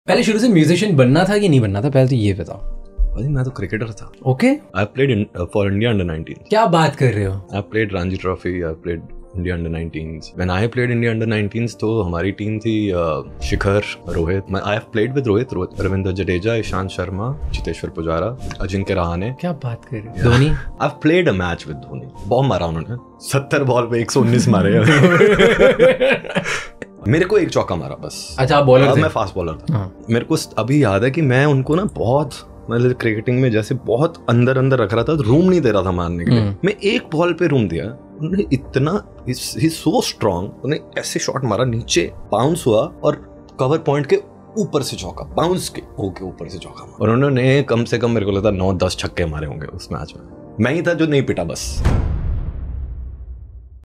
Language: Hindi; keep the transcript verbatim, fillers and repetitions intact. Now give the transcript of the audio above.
पहले शुरू से म्यूजिशियन बनना था कि नहीं बनना था, पहले तो ये बताओ। भाई मैं तो क्रिकेटर था। Okay, I played for India under nineteen. क्या बात कर रहे हो? I played Ranji trophy, I played India under nineteens. When I played India under nineteens तो हमारी टीम थी uh, Shikhar, Rohit. I have played with Rohit, Ravindra Jadeja, Ishant Sharma, Cheteshwar Pujara, Ajinkya Rahane. क्या बात कर रहे हो? Dhoni. I have played a match with Dhoni. Bomb मारा उन्होंने, सत्तर बॉल पे एक सौ उन्नीस मारे। मेरे को एक चौका मारा बस। अच्छा, आप बॉलर थे? मैं फास्ट बॉलर था। हाँ। मेरे को अभी याद है कि मैं उनको ना बहुत मतलब क्रिकेटिंग में जैसे बहुत अंदर अंदर रख रहा था, रूम नहीं दे रहा था मारने के लिए। मैं एक बॉल पे रूम दिया, उन्होंने इतना ही सो स्ट्रांग, उन्हें ऐसे शॉट मारा, नीचे बाउंस हुआ और कवर पॉइंट के ऊपर से चौका, बाउंस के ओके ऊपर से चौका मारा। और उन्होंने कम से कम मेरे को लगता नौ दस छक्के मारे होंगे उस मैच में। मैं ही था जो नहीं पिटा बस।